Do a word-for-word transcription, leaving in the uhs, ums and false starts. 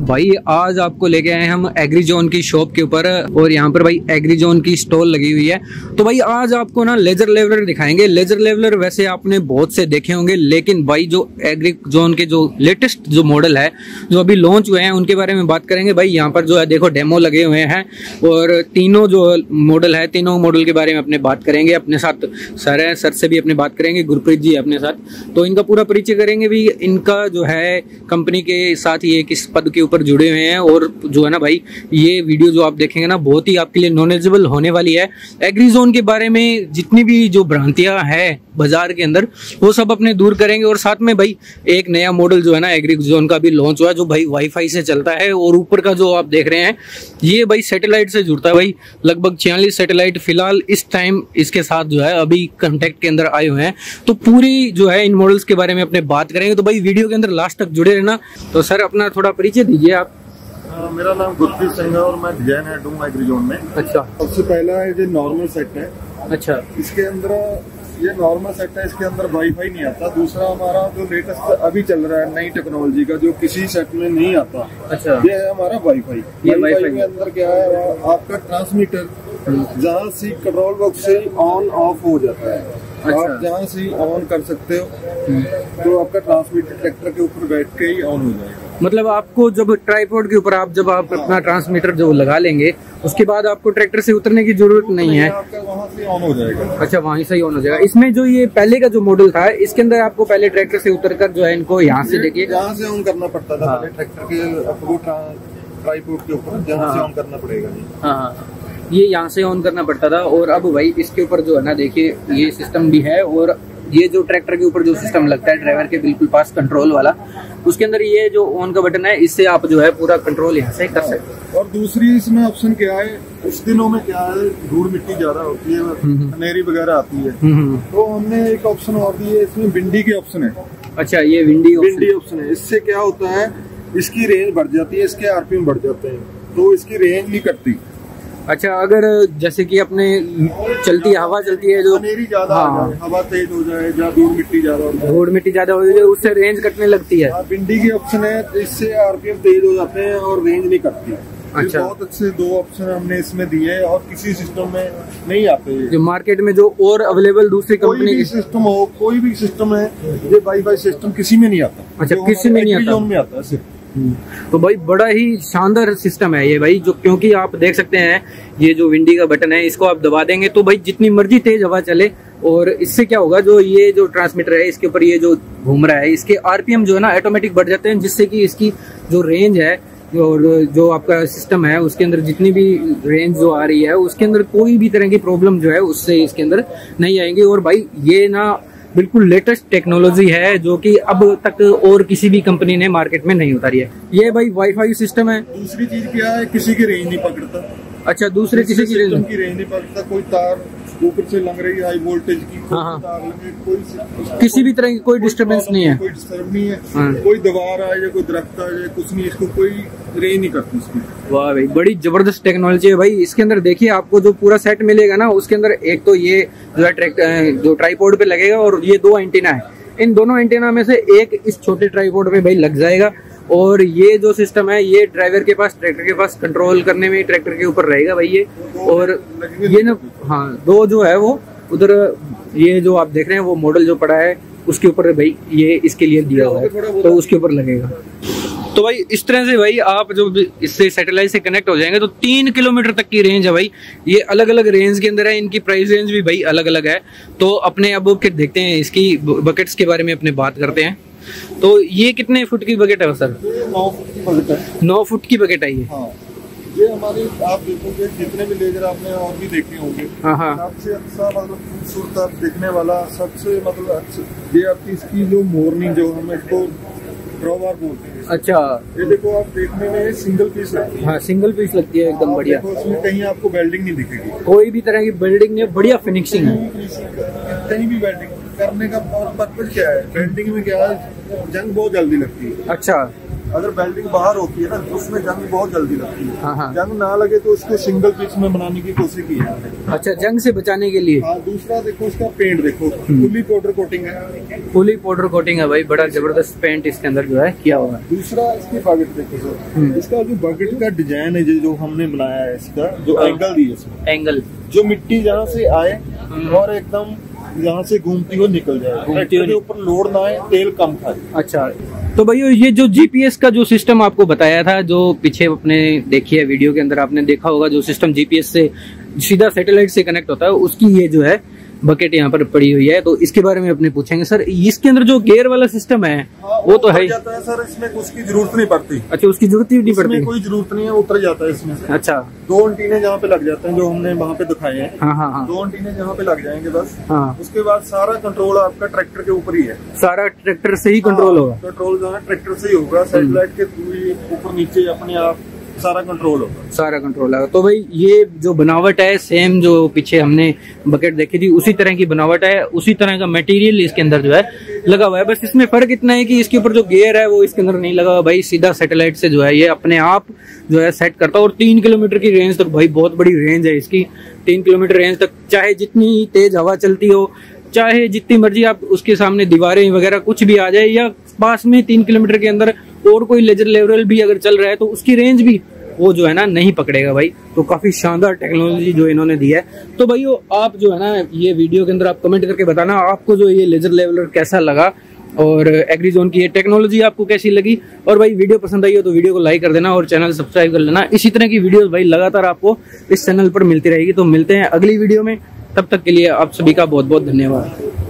भाई आज आपको लेके आए हम एग्रीजोन की शॉप के ऊपर और यहाँ पर भाई एग्रीजोन की स्टॉल लगी हुई है। तो भाई आज आपको ना लेजर लेवलर दिखाएंगे। लेजर लेवलर वैसे आपने बहुत से देखे होंगे, लेकिन भाई जो एग्रीजोन के जो लेटेस्ट जो मॉडल है जो अभी लॉन्च हुए हैं उनके बारे में बात करेंगे। भाई यहाँ पर जो है देखो डेमो लगे हुए हैं और तीनों जो मॉडल है तीनों मॉडल के बारे में अपने बात करेंगे। अपने साथ सर है, सर से भी अपने बात करेंगे, गुरप्रीत जी अपने साथ, तो इनका पूरा परिचय करेंगे भी इनका जो है कंपनी के साथ ये किस पद के ऊपर जुड़े हुए हैं। और जो है ना भाई ये वीडियो जो आप देखेंगे ना बहुत ही आपके लिए नॉलेजेबल होने वाली है। एग्रीजोन के बारे में जितनी भी जो भ्रांतियां हैं बाजार के अंदर वो सब अपने दूर करेंगे। और साथ में भाई एक नया मॉडल जो है ना एग्रीजोन का भी लॉन्च हुआ जो भाई वाईफाई से चलता है और ऊपर का जो आप देख रहे हैं ये भाई सैटेलाइट से जुड़ता है। भाई लगभग छियालीस सैटेलाइट फिलहाल इस टाइम इसके साथ जो है अभी कांटेक्ट के अंदर आए हुए हैं। तो पूरी जो है इन मॉडल्स के बारे में अपने बात करेंगे। तो भाई वीडियो के अंदर लास्ट तक जुड़े रहना। तो सर अपना थोड़ा परिचय दीजिए आप। आ, मेरा नाम गुरप्रीत सिंह है और मैं डिजाइन हेड हूँ एग्रीजोन में। अच्छा, सबसे पहला है जो नॉर्मल सेट है। अच्छा, इसके अंदर ये नॉर्मल सेट है, इसके अंदर वाईफाई नहीं आता। दूसरा हमारा जो लेटेस्ट अभी चल रहा है नई टेक्नोलॉजी का जो किसी सेट में नहीं आता, अच्छा, ये है हमारा वाईफाई। वाईफाई के अंदर क्या है, आपका ट्रांसमीटर जहाँ से कंट्रोल बॉक्स से ऑन ऑफ हो जाता है। अच्छा। आप जहाँ से ऑन कर सकते हो तो आपका ट्रांसमीटर ट्रैक्टर के ऊपर बैठ के ही ऑन हो जाएगा। मतलब आपको जब ट्राइपॉड के ऊपर आप जब आप अपना ट्रांसमीटर जो लगा लेंगे उसके बाद आपको ट्रैक्टर से उतरने की जरूरत नहीं है, आपका वहाँ से ऑन हो जाएगा। अच्छा, वहीं से ही ऑन हो जाएगा। इसमें जो ये पहले का जो मॉडल था इसके अंदर आपको पहले ट्रैक्टर से उतरकर जो है इनको यहाँ से देखिए यहाँ से ऑन करना पड़ता था। हाँ। ट्रैक्टर के आपको ट्राइपॉड के ऊपर जहाँ से ऑन करना पड़ेगा। हाँ, ये यहाँ से ऑन करना पड़ता था। और अब भाई इसके ऊपर जो है ना देखिए ये सिस्टम भी है और ये जो ट्रैक्टर के ऊपर जो सिस्टम लगता है ड्राइवर के बिल्कुल पास कंट्रोल वाला, उसके अंदर ये जो ऑन का बटन है इससे आप जो है पूरा कंट्रोल यहाँ से कर सकते हैं। और दूसरी इसमें ऑप्शन क्या है, इस दिनों में क्या है धूल मिट्टी ज्यादा होती है, अंधेरी वगैरह आती है, तो हमने एक ऑप्शन और दी है इसमें विंडी की ऑप्शन है। अच्छा, ये विंडी विंडी ऑप्शन है। इससे क्या होता है इसकी रेंज बढ़ जाती है, इसके आरपीएम बढ़ जाते हैं तो इसकी रेंज नहीं कटती। अच्छा, अगर जैसे कि अपने चलती हवा चलती है जो अंधेरी ज्यादा हाँ, आ जाए, हवा तेज हो जाए या धूल मिट्टी ज्यादा हो जाए, धूल मिट्टी ज्यादा हो जाए उससे रेंज कटने लगती है। विंडी की ऑप्शन है, इससे आरपीएम तेज हो जाते हैं और रेंज नहीं कटती। अच्छा, बहुत अच्छे दो ऑप्शन हमने इसमें दिए हैं और किसी सिस्टम में नहीं आते। जो मार्केट में जो और अवेलेबल दूसरी कंपनी की सिस्टम हो, कोई भी सिस्टम है, ये वाईफाई सिस्टम किसी में नहीं आता। अच्छा, किसी में नहीं आता, में आता है। तो भाई बड़ा ही शानदार सिस्टम है ये भाई, जो क्योंकि आप देख सकते हैं ये जो विंडी का बटन है इसको आप दबा देंगे तो भाई जितनी मर्जी तेज हवा चले। और इससे क्या होगा जो ये जो ट्रांसमीटर है इसके ऊपर ये जो घूम रहा है इसके आरपीएम जो है ना ऑटोमेटिक बढ़ जाते हैं, जिससे कि इसकी जो रेंज है और जो आपका सिस्टम है उसके अंदर जितनी भी रेंज जो आ रही है उसके अंदर कोई भी तरह की प्रॉब्लम जो है उससे इसके अंदर नहीं आएंगे। और भाई ये ना बिल्कुल लेटेस्ट टेक्नोलॉजी है जो कि अब तक और किसी भी कंपनी ने मार्केट में नहीं उतारी है। ये भाई वाईफाई सिस्टम है। दूसरी चीज क्या है, किसी की रेंज नहीं पकड़ता। अच्छा, दूसरे किसी की रेंज की रेंज नहीं पकड़ता। कोई तार ऊपर से लग रही है हाई वोल्टेज की, कोई हाँ, तार लगे, कोई किसी भी तरह की कोई डिस्टर्बेंस नहीं है, कोई डिस्टर्ब नहीं है। हाँ। कोई दीवार आ जाए, कोई दरख्त आ जाए, कुछ नहीं, इसको कोई रेंज नहीं करती इसकी। वाह भाई, बड़ी जबरदस्त टेक्नोलॉजी है भाई। इसके अंदर देखिए आपको जो पूरा सेट मिलेगा ना उसके अंदर एक तो ये जो है जो ट्राइपॉड पे लगेगा और ये दो एंटीना है। इन दोनों एंटीना में से एक इस छोटे ट्राइपॉड पे भाई लग जाएगा और ये जो सिस्टम है ये ड्राइवर के पास ट्रैक्टर के पास कंट्रोल करने में ट्रैक्टर के ऊपर रहेगा भाई ये। और ये ना हाँ दो जो है वो उधर ये जो आप देख रहे हैं वो मॉडल जो पड़ा है उसके ऊपर भाई ये इसके लिए दिया हुआ है तो उसके ऊपर लगेगा। तो भाई इस तरह से भाई आप जो इससे सैटेलाइट से कनेक्ट हो जाएंगे तो तीन किलोमीटर तक की रेंज है भाई। ये अलग अलग रेंज के अंदर है, इनकी प्राइस रेंज भी भाई अलग अलग है। तो अपने अब फिर देखते हैं इसकी बकेट्स के बारे में अपने बात करते हैं। तो ये कितने फुट की बकेट है सर? नौ फुट की बकेट है। नौ फुट की बकेट है ये। हाँ। ये हमारी आप देखोगे जितने भी लेजर आपने और भी देखे होंगे, हाँ हाँ, सबसे अच्छा मतलब खूबसूरत दिखने वाला सबसे मतलब अच्छा ये आपकी इसकी जो मोरनिंग जो हम इसको ड्रॉबार बोलते हैं। अच्छा, ये देखो आप देखने में सिंगल पीस लगती है। हाँ, सिंगल पीस लगती है एकदम बढ़िया। इसमें कहीं आपको वेल्डिंग नहीं दिखेगी, कोई भी तरह की वेल्डिंग नहीं, बढ़िया फिनिशिंग है। कहीं भी वेल्डिंग करने का पर्पज क्या है, वेल्डिंग में क्या है जंग बहुत जल्दी लगती है। अच्छा, अगर वेल्डिंग बाहर होती है ना तो उसमें जंग बहुत जल्दी लगती है। हाँ हाँ। जंग ना लगे तो उसको सिंगल पीस में बनाने की कोशिश की है। अच्छा, जंग से बचाने के लिए। हाँ, दूसरा देखो इसका पेंट देखो, फुली पाउडर कोटिंग है। फुली पाउडर कोटिंग है भाई, बड़ा जबरदस्त पेंट इसके अंदर जो है किया हुआ है। दूसरा इसकी बकेट देखो सर, इसका जो बकेट का डिजाइन है जो हमने बनाया है, इसका जो एंगल दी है इसमें, एंगल जो मिट्टी जहाँ से आए और एकदम यहाँ से घूमती हुई निकल जाए, घूमती हुई ऊपर लोड ना आए, तेल कम खाए। अच्छा, तो भाई ये जो जीपीएस का जो सिस्टम आपको बताया था, जो पीछे अपने देखी है वीडियो के अंदर, आपने देखा होगा जो सिस्टम जीपीएस से सीधा सैटेलाइट से कनेक्ट होता है, उसकी ये जो है बकेट यहाँ पर पड़ी हुई है। तो इसके बारे में अपने पूछेंगे सर, इसके अंदर जो गेयर वाला सिस्टम है हाँ, वो, वो तो है जाता है सर, इसमें उसकी जरूरत नहीं पड़ती। अच्छा, उसकी जरूरत ही नहीं पड़ती, कोई जरूरत नहीं है, उतर जाता है इसमें से। अच्छा, दो एंटीने जहाँ पे लग जाते हैं जो हमने वहाँ पे दिखाए हैं। हाँ हाँ हाँ, दो एंटीने जहाँ पे लग जाएंगे बस। हाँ, उसके बाद सारा कंट्रोल आपका ट्रैक्टर के ऊपर ही है। सारा ट्रैक्टर से ही कंट्रोल होगा। कंट्रोल जो है ट्रैक्टर से ही होगा, सैटेलाइट के थ्रू ही ऊपर नीचे अपने आप सारा कंट्रोल होगा। सारा कंट्रोल होगा। तो भाई ये जो बनावट है, सेम जो पीछे हमने बकेट देखी थी उसी तरह की बनावट है, उसी तरह का मटेरियल इसके अंदर जो है लगा हुआ है। बस इसमें फर्क इतना है कि इसके ऊपर जो गियर है वो इसके अंदर नहीं लगा हुआ भाई, सीधा सैटेलाइट से जो है ये अपने आप जो है सेट करता है। और तीन किलोमीटर की रेंज तक, भाई बहुत बड़ी रेंज है इसकी, तीन किलोमीटर रेंज तक, चाहे जितनी तेज हवा चलती हो, चाहे जितनी मर्जी आप उसके सामने दीवारें वगैरह कुछ भी आ जाए, या पास में तीन किलोमीटर के अंदर और कोई लेजर लेवल भी अगर चल रहा है तो उसकी रेंज भी वो जो है ना नहीं पकड़ेगा भाई। तो काफी शानदार टेक्नोलॉजी जो इन्होंने दी है। तो भाई आप जो है ना ये वीडियो के अंदर आप कमेंट करके बताना आपको जो ये लेजर लेवलर कैसा लगा और एग्रीजोन की ये टेक्नोलॉजी आपको कैसी लगी। और भाई वीडियो पसंद आई हो तो वीडियो को लाइक कर देना और चैनल सब्सक्राइब कर लेना। इसी तरह की वीडियो भाई लगातार आपको इस चैनल पर मिलती रहेगी। तो मिलते हैं अगली वीडियो में, तब तक के लिए आप सभी का बहुत बहुत धन्यवाद।